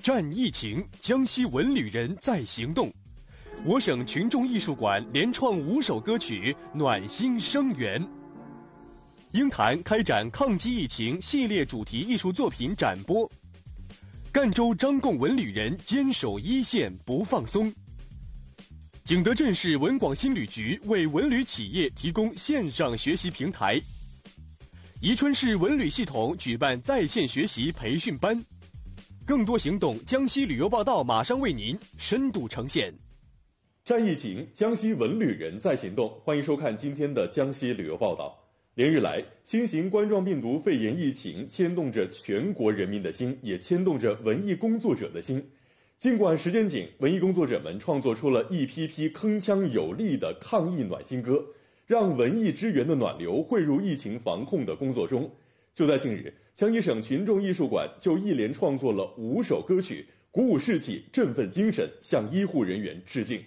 战疫情，江西文旅人在行动。我省群众艺术馆连创5首歌曲，暖心声援。鹰潭开展抗击疫情系列主题艺术作品展播。赣州张贡文旅人坚守一线不放松。景德镇市文广新旅局为文旅企业提供线上学习平台。宜春市文旅系统举办在线学习培训班。更多行动，江西旅游报道马上为您深度呈现。 战疫情，江西文旅人在行动。欢迎收看今天的江西旅游报道。连日来，新型冠状病毒肺炎疫情牵动着全国人民的心，也牵动着文艺工作者的心。尽管时间紧，文艺工作者们创作出了一批批铿锵有力的抗疫暖心歌，让文艺支援的暖流汇入疫情防控的工作中。就在近日，江西省群众艺术馆就一连创作了5首歌曲，鼓舞士气，振奋精神，向医护人员致敬。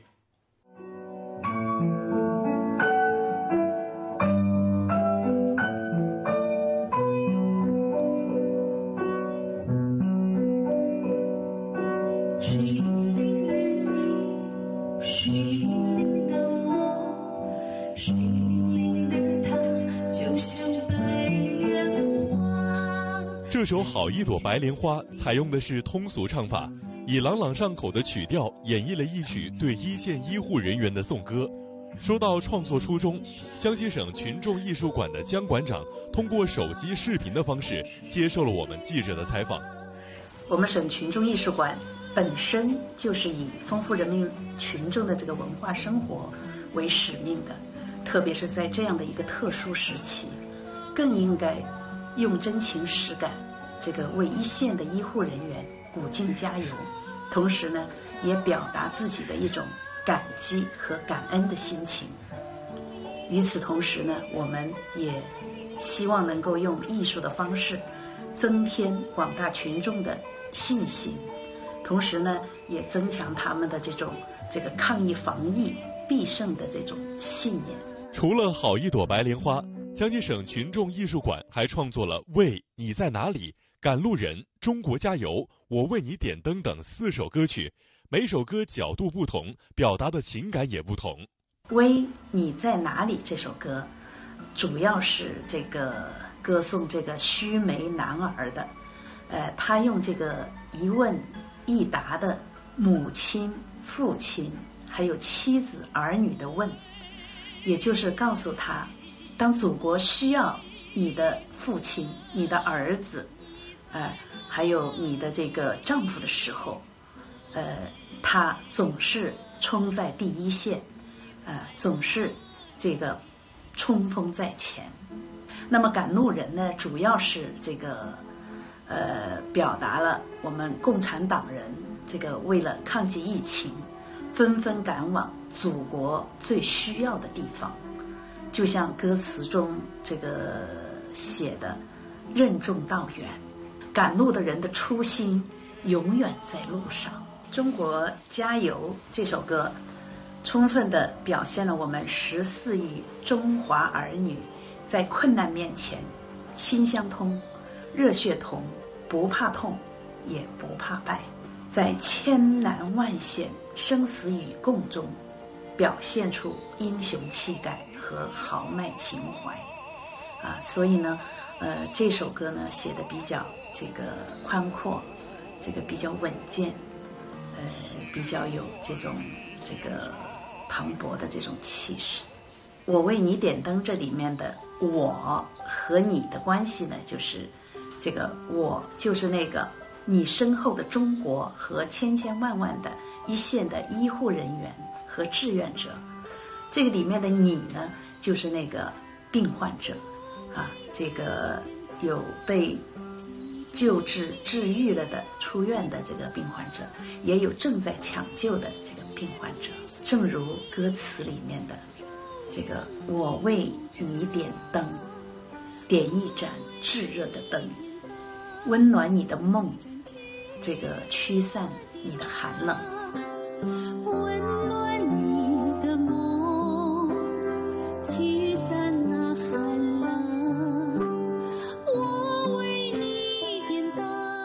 这首《好一朵白莲花》采用的是通俗唱法，以朗朗上口的曲调演绎了一曲对一线医护人员的颂歌。说到创作初衷，江西省群众艺术馆的江馆长通过手机视频的方式接受了我们记者的采访。 我们省群众艺术馆本身就是以丰富人民群众的这个文化生活为使命的，特别是在这样的一个特殊时期，更应该用真情实感，这个为一线的医护人员鼓劲加油，同时呢，也表达自己的一种感激和感恩的心情。与此同时呢，我们也希望能够用艺术的方式增添广大群众的信心，同时呢，也增强他们的这个抗疫防疫必胜的这种信念。 除了《好一朵白莲花》，江西省群众艺术馆还创作了《喂，你在哪里》、《赶路人》、《中国加油》、《我为你点灯》等4首歌曲，每首歌角度不同，表达的情感也不同。 《喂，你在哪里》这首歌，主要是这个歌颂这个须眉男儿的，他用这个一问一答的母亲、父亲还有妻子儿女的问，也就是告诉他，当祖国需要你的父亲、你的儿子，还有你的这个丈夫的时候，他总是冲在第一线，总是这个冲锋在前。那么赶路人呢，主要是这个表达了我们共产党人这个为了抗击疫情，纷纷赶往祖国最需要的地方。就像歌词中这个写的，任重道远，赶路的人的初心永远在路上。中国加油这首歌充分地表现了我们14亿中华儿女在困难面前心相通、热血同，不怕痛也不怕败，在千难万险、生死与共中表现出英雄气概和豪迈情怀所以呢这首歌呢写的比较这个宽阔，这个比较稳健，比较有这个磅礴的这种气势。我为你点灯这里面的我和你的关系呢，就是这个我就是那个你身后的中国和千千万万的一线的医护人员和志愿者，这个里面的你呢，就是那个病患者这个有被救治治愈了的出院的这个病患者，也有正在抢救的这个病患者。正如歌词里面的这个我为你点灯，点一盏炙热的灯，温暖你的梦，这个驱散你的寒冷， 温暖你的梦，驱散那寒冷。我为你点灯，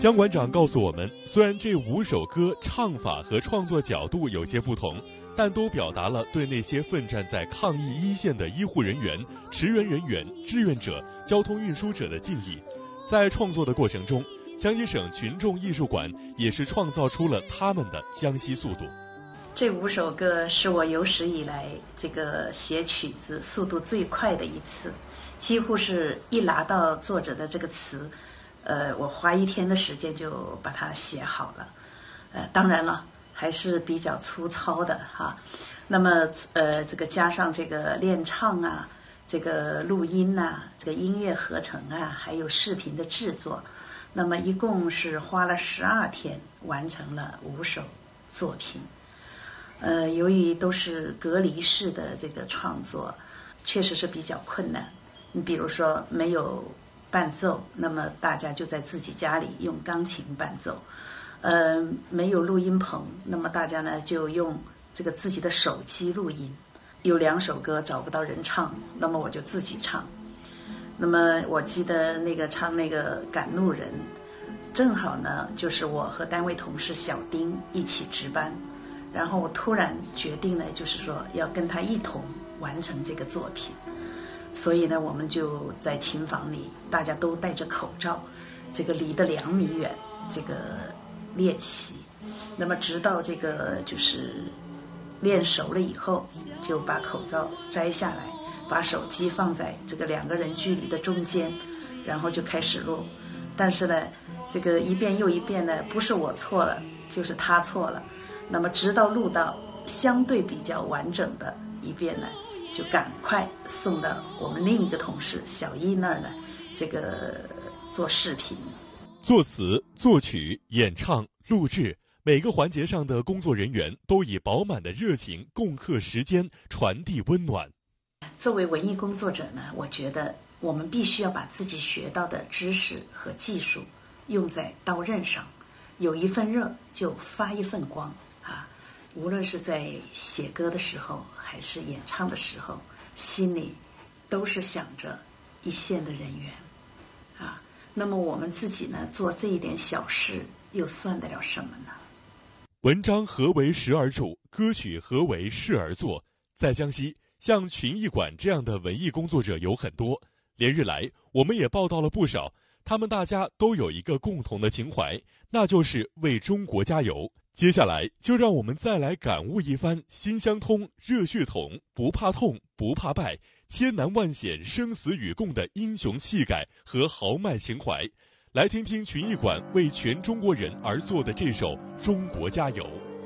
姜馆长告诉我们，虽然这5首歌唱法和创作角度有些不同，但都表达了对那些奋战在抗疫一线的医护人员、驰援人员、志愿者、交通运输者的敬意。在创作的过程中，江西省群众艺术馆也是创造出了他们的江西速度。 这5首歌是我有史以来这个写曲子速度最快的一次，几乎是一拿到作者的这个词，我花1天的时间就把它写好了。当然了，还是比较粗糙的哈。那么这个加上这个练唱啊，这个录音啊，这个音乐合成啊，还有视频的制作，那么一共是花了12天完成了5首作品。由于都是隔离式的这个创作，确实是比较困难。你比如说没有伴奏，那么大家就在自己家里用钢琴伴奏。没有录音棚，那么大家呢就用这个自己的手机录音。有2首歌找不到人唱，那么我就自己唱。那么我记得那个唱那个《赶路人》，正好呢就是我和单位同事小丁一起值班，然后我突然决定呢，就是说要跟他一同完成这个作品。所以呢，我们就在琴房里，大家都戴着口罩，这个离得2米远，这个练习。那么直到这个就是练熟了以后，就把口罩摘下来，把手机放在这个2个人距离的中间，然后就开始录。但是呢，这个一遍又一遍呢，不是我错了，就是他错了。那么直到录到相对比较完整的一遍呢，就赶快送到我们另一个同事小易那儿呢，这个做视频。 作词、作曲、演唱、录制，每个环节上的工作人员都以饱满的热情共克时艰，传递温暖。 作为文艺工作者呢，我觉得我们必须要把自己学到的知识和技术用在刀刃上，有一份热就发一份光啊！无论是在写歌的时候，还是演唱的时候，心里都是想着一线的人员啊。那么我们自己呢，做这一点小事，又算得了什么呢？ 文章何为时而著，歌曲何为事而作。在江西，像群艺馆这样的文艺工作者有很多，连日来我们也报道了不少，他们大家都有一个共同的情怀，那就是为中国加油。接下来就让我们再来感悟一番心相通、热血统、不怕痛、不怕败、千难万险、生死与共的英雄气概和豪迈情怀。来听听群艺馆为全中国人而做的这首《中国加油》。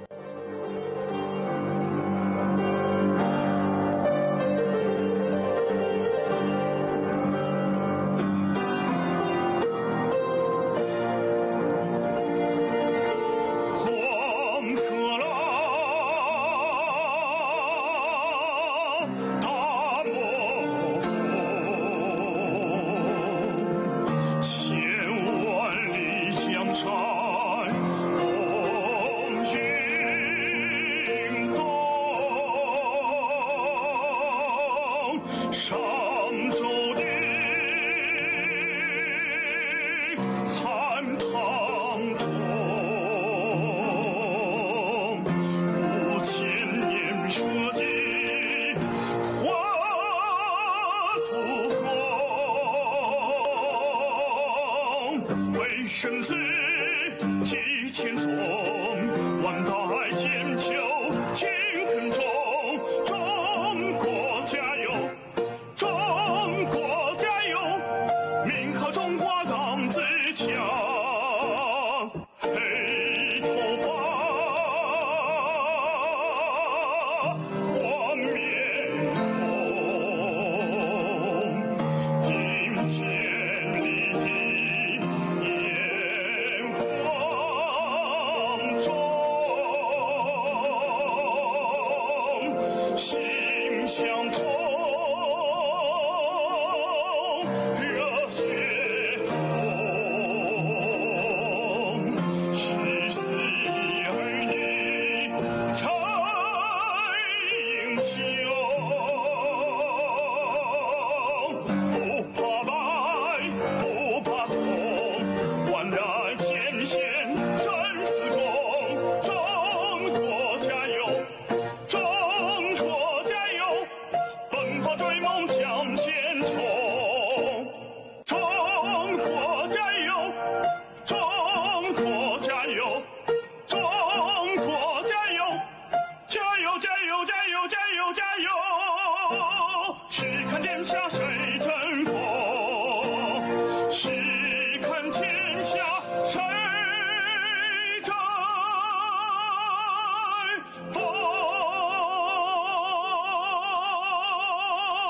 生死几千重，万代千秋情恨中。中国加油，中国加油，名号中华党自强。黑头发，黄面孔，顶天立地。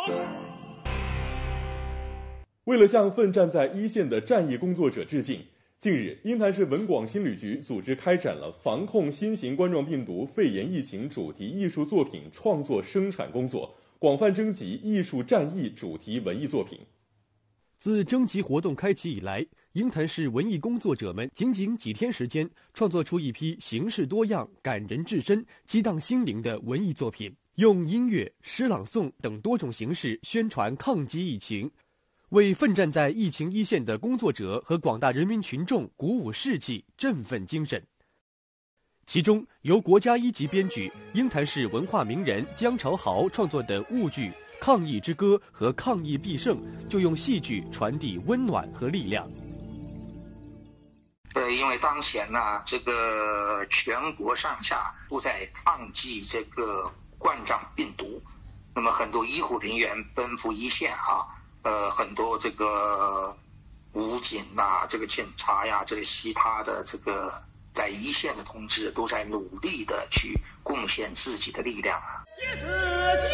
为了向奋战在一线的战役工作者致敬，近日，鹰潭市文广新旅局组织开展了防控新型冠状病毒肺炎疫情主题艺术作品创作生产工作，广泛征集艺术战役主题文艺作品。 自征集活动开启以来，鹰潭市文艺工作者们仅几天时间，创作出一批形式多样、感人至深、激荡心灵的文艺作品，用音乐、诗朗诵等多种形式宣传抗击疫情，为奋战在疫情一线的工作者和广大人民群众鼓舞士气、振奋精神。其中，由国家一级编剧、鹰潭市文化名人姜朝豪创作的婺剧《抗疫之歌》和《抗疫必胜》，就用戏剧传递温暖和力量。 因为当前呢，这个全国上下都在抗击这个冠状病毒，那么很多医护人员奔赴一线很多这个武警这个警察呀，这个其他的这个在一线的同志都在努力的去贡献自己的力量一时间，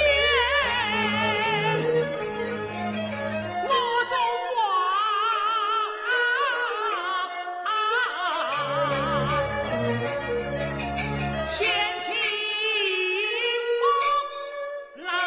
我中华掀起风浪。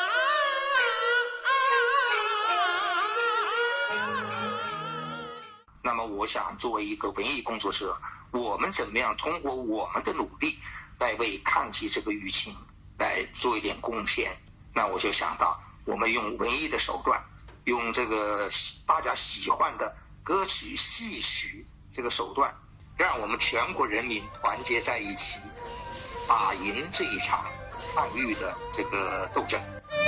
那么我想作为一个文艺工作者，我们怎么样通过我们的努力来为抗击这个疫情来做一点贡献？那我就想到我们用文艺的手段，用这个大家喜欢的歌曲戏曲这个手段，让我们全国人民团结在一起，打赢这一场抗疫的这个斗争。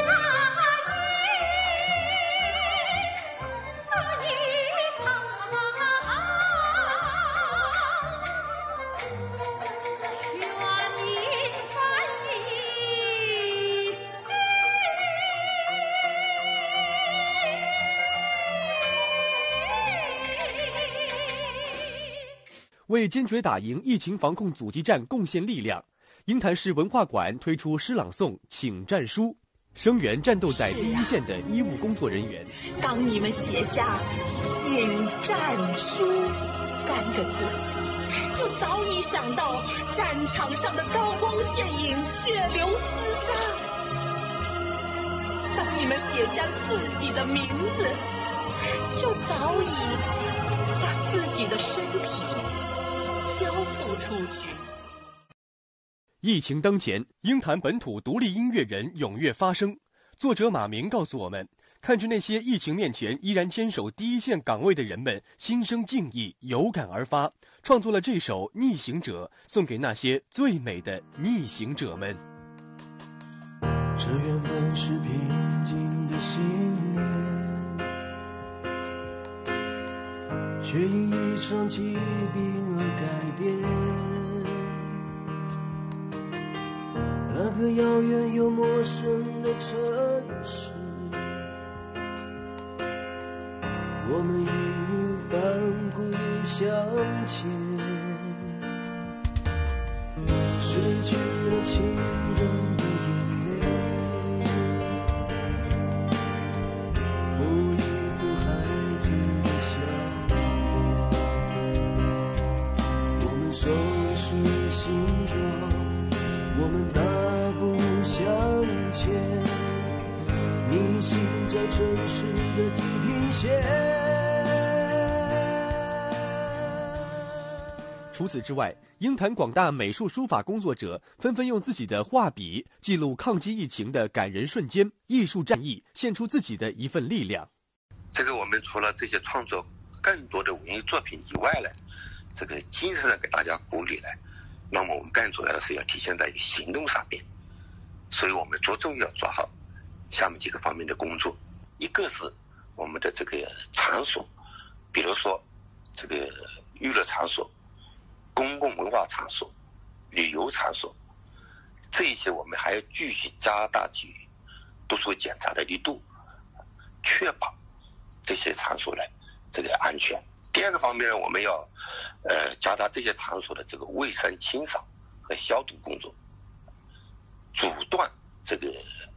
为坚决打赢疫情防控阻击战贡献力量，鹰潭市文化馆推出诗朗诵《请战书》，声援战斗在第一线的医务工作人员。 当你们写下“请战书”3个字，就早已想到战场上的刀光剑影、血流厮杀。当你们写下自己的名字，就早已把自己的身体交付出去。 疫情当前，鹰潭本土独立音乐人踊跃发声。作者马明告诉我们，看着那些疫情面前依然坚守第一线岗位的人们，心生敬意，有感而发，创作了这首《逆行者》，送给那些最美的逆行者们。 这原本是平静的信念，却因一场疾病而改变。然和遥远又陌生的城市，我们义无反顾向前，失去了亲人的眼泪，抚一抚孩子的笑脸，我们收拾行装，我们大步向前，逆行在城市的地平线。 除此之外，鹰潭广大美术书法工作者纷纷用自己的画笔记录抗击疫情的感人瞬间，艺术战役献出自己的一份力量。 这个我们除了这些创作更多的文艺作品以外呢，这个精神上给大家鼓励呢，那么我们更主要的是要体现在行动上面，所以我们着重要做好下面几个方面的工作。一个是我们的这个场所，比如说这个娱乐场所、公共文化场所、旅游场所，这一些我们还要继续加大去督促检查的力度，确保这些场所的这个安全。第二个方面，我们要加大这些场所的这个卫生清扫和消毒工作，阻断这个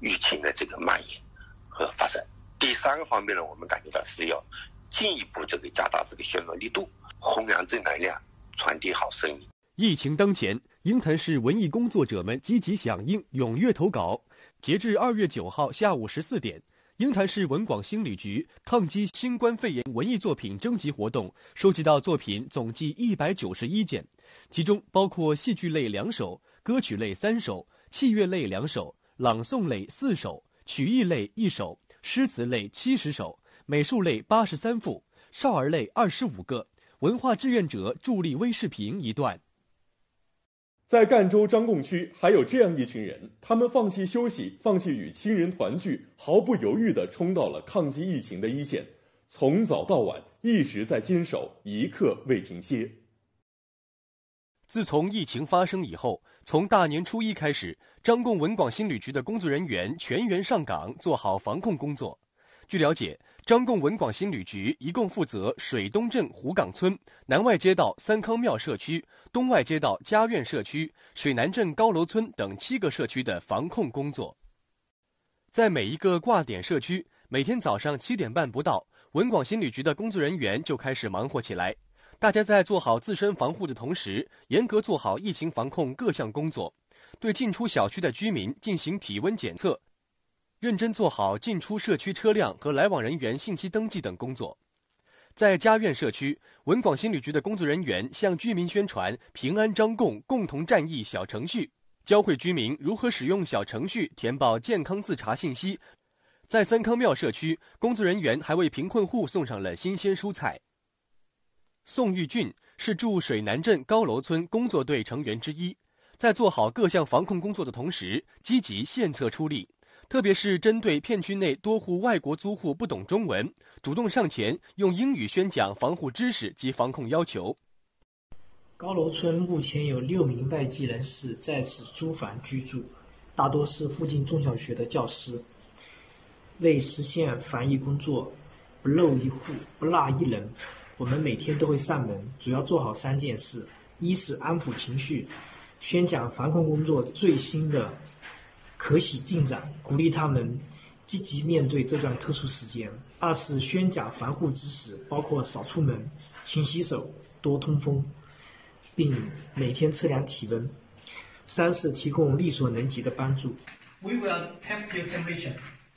疫情的这个蔓延和发生。第三个方面呢，我们感觉到是要进一步加大这个宣传力度，弘扬正能量，传递好声音。 疫情当前，鹰潭市文艺工作者们积极响应，踊跃投稿。截至2月9号下午14点，鹰潭市文广新旅局抗击新冠肺炎文艺作品征集活动收集到作品总计191件，其中包括戏剧类2首、歌曲类3首、器乐类2首、朗诵类4首、曲艺类1首、诗词类70首、美术类83幅、少儿类25个，文化志愿者助力微视频1段。 在赣州张贡区，还有这样一群人，他们放弃休息，放弃与亲人团聚，毫不犹豫地冲到了抗击疫情的一线，从早到晚一直在坚守，一刻未停歇。 自从疫情发生以后，从大年初1开始，张贡文广新旅局的工作人员全员上岗，做好防控工作。据了解，张贡文广新旅局一共负责水东镇湖岗村、南外街道三康庙社区、东外街道家苑社区、水南镇高楼村等7个社区的防控工作。在每一个挂点社区，每天早上7点半不到，文广新旅局的工作人员就开始忙活起来。大家在做好自身防护的同时，严格做好疫情防控各项工作，对进出小区的居民进行体温检测，认真做好进出社区车辆和来往人员信息登记等工作。在家苑社区，文广新旅局的工作人员向居民宣传平安张贡共同战役小程序，教会居民如何使用小程序填报健康自查信息。在三康庙社区，工作人员还为贫困户送上了新鲜蔬菜。宋玉俊是驻水南镇高楼村工作队成员之一，在做好各项防控工作的同时，积极献策出力，特别是针对片区内多户外国租户不懂中文，主动上前用英语宣讲防护知识及防控要求。 高楼村目前有6名外籍人士在此租房居住，大多是附近中小学的教师。为实现防疫工作不漏一户不落一人，我们每天都会上门，主要做好3件事：一是安抚情绪，宣讲防控工作最新的可喜进展，鼓励他们积极面对这段特殊时间；二是宣讲防护知识，包括少出门、勤洗手、多通风，并每天测量体温；三是提供力所能及的帮助。We will test your temperature.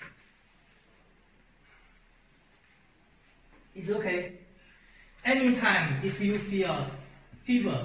It's okay. Anytime if you feel fever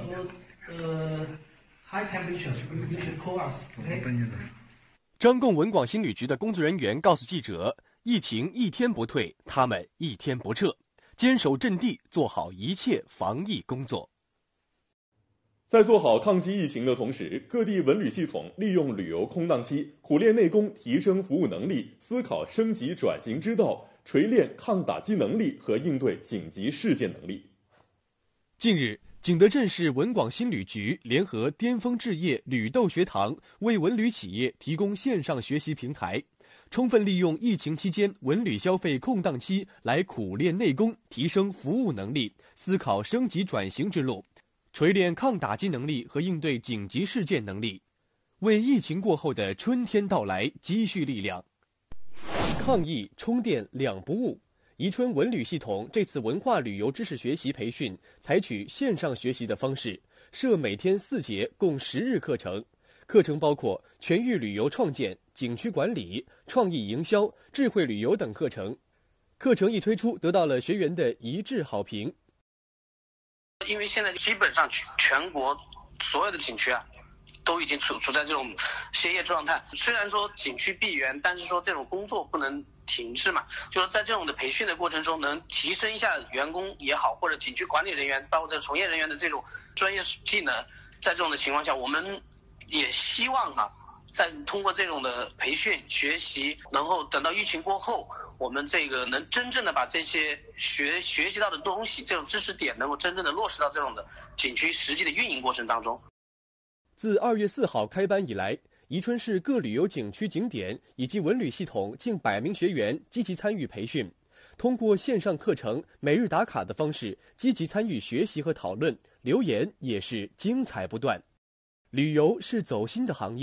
or high temperature, you should call us. Okay? 张贡文广新旅局的工作人员告诉记者，疫情一天不退，他们一天不撤，坚守阵地，做好一切防疫工作。 在做好抗击疫情的同时，各地文旅系统利用旅游空档期，苦练内功，提升服务能力，思考升级转型之道，锤炼抗打击能力和应对紧急事件能力。 近日，景德镇市文广新旅局联合巅峰置业旅斗学堂，为文旅企业提供线上学习平台，充分利用疫情期间文旅消费空档期来苦练内功，提升服务能力，思考升级转型之路，锤炼抗打击能力和应对紧急事件能力，为疫情过后的春天到来积蓄力量。抗疫充电2不误。宜春文旅系统这次文化旅游知识学习培训采取线上学习的方式，设每天4节，共10日课程。课程包括全域旅游创建、景区管理、创意营销、智慧旅游等课程。课程一推出，得到了学员的一致好评。 因为现在基本上全国所有的景区都已经处在这种歇业状态，虽然说景区闭园，但是说这种工作不能停滞嘛，就是在这种的培训的过程中，能提升一下员工也好，或者景区管理人员，包括这从业人员的这种专业技能。在这种的情况下，我们也希望在通过这种的培训学习，然后等到疫情过后，我们这个能真正的把这些学习到的东西，这种知识点能够真正的落实到这种的景区实际的运营过程当中。 自2月4号开班以来，宜春市各旅游景区景点以及文旅系统近100名学员积极参与培训，通过线上课程、每日打卡的方式积极参与学习和讨论，留言也是精彩不断。旅游是走心的行业，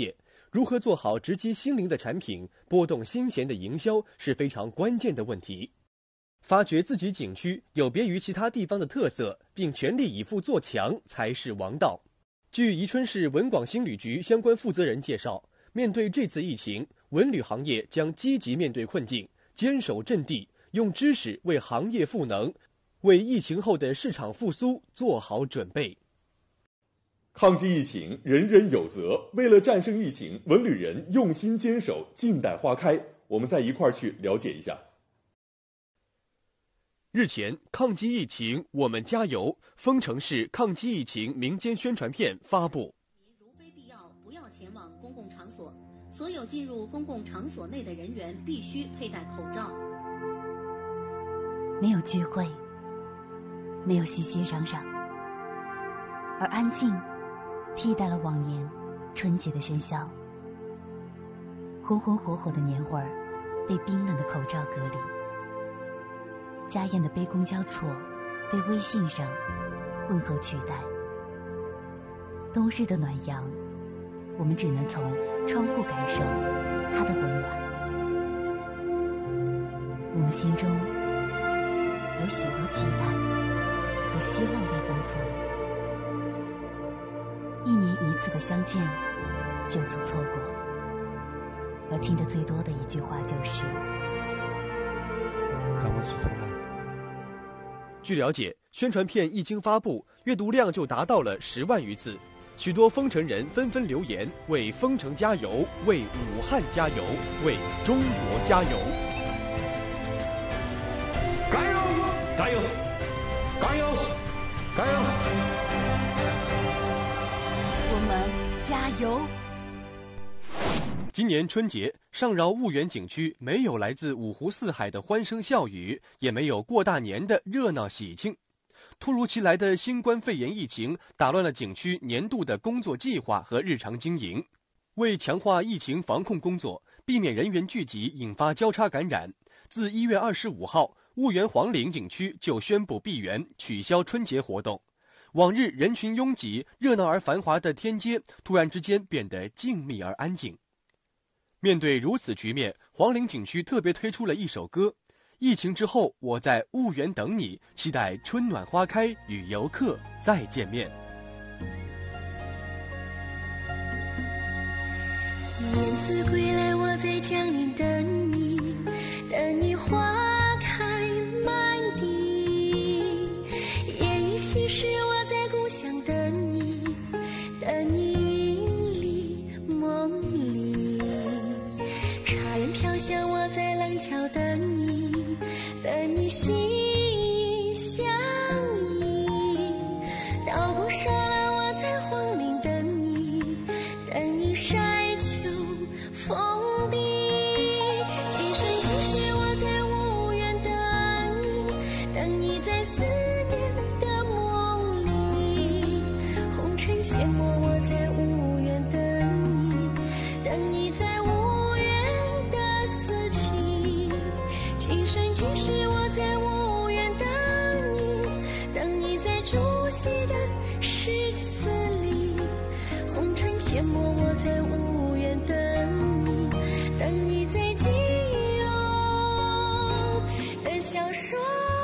如何做好直击心灵的产品、拨动心弦的营销是非常关键的问题。发掘自己景区有别于其他地方的特色，并全力以赴做强才是王道。据宜春市文广新旅局相关负责人介绍，面对这次疫情，文旅行业将积极面对困境，坚守阵地，用知识为行业赋能，为疫情后的市场复苏做好准备。 抗击疫情，人人有责。为了战胜疫情，文旅人用心坚守，静待花开。我们再一块儿去了解一下。 日前，抗击疫情，我们加油！丰城市抗击疫情民间宣传片发布。 如非必要，不要前往公共场所。所有进入公共场所内的人员必须佩戴口罩。 没有聚会，没有熙熙攘攘，而安静替代了往年春节的喧嚣。红红火火的年味儿被冰冷的口罩隔离，家宴的杯弓交错被微信上温和取代。冬日的暖阳，我们只能从窗户感受它的温暖。我们心中有许多期待和希望被封存，一年一次的相见就此错过，而听得最多的一句话就是赶我出来。 据了解，宣传片一经发布，阅读量就达到了10万余次，许多丰城人纷纷留言为丰城加油，为武汉加油，为中国加油。 加油！加油！加油！加油！ 我们加油！ 今年春节，上饶婺源景区没有来自五湖四海的欢声笑语，也没有过大年的热闹喜庆。突如其来的新冠肺炎疫情打乱了景区年度的工作计划和日常经营。为强化疫情防控工作，避免人员聚集引发交叉感染，自1月25号，婺源皇陵景区就宣布闭园，取消春节活动。往日人群拥挤、热闹而繁华的天街，突然之间变得静谧而安静。面对如此局面，皇陵景区特别推出了一首歌。疫情之后，我在婺源等你，期待春暖花开，与游客再见面。 燕子归来，我在江陵等你，等你花开满地。烟雨稀释，我在故乡等你，等你云里梦里。茶人飘香，我在廊桥等你，等你心意相依。稻谷收了，我在皇陵等你，等你晒秋丰地。今生今世，我在婺源等你，等你在思念的梦里。红尘阡陌，我在婺源等你，等你在婺源的四季。今生今世，我在婺源等你，等你在竹溪的诗词里。红尘阡陌，我在婺源等你，等你在金庸的小说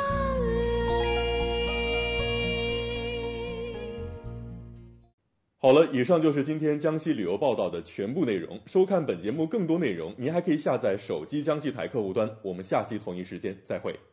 好了，以上就是今天江西旅游报道的全部内容。收看本节目更多内容，您还可以下载手机江西台客户端。我们下期同一时间再会。